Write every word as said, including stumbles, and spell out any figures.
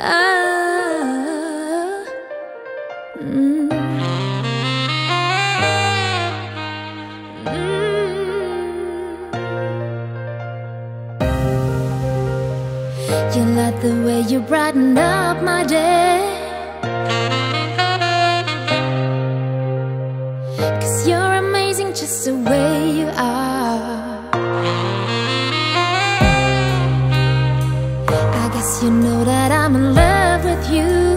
Ah, mm, mm. You like the way you brighten up my day, 'cause you're amazing just the way you are. I guess you know that I'm in love with you.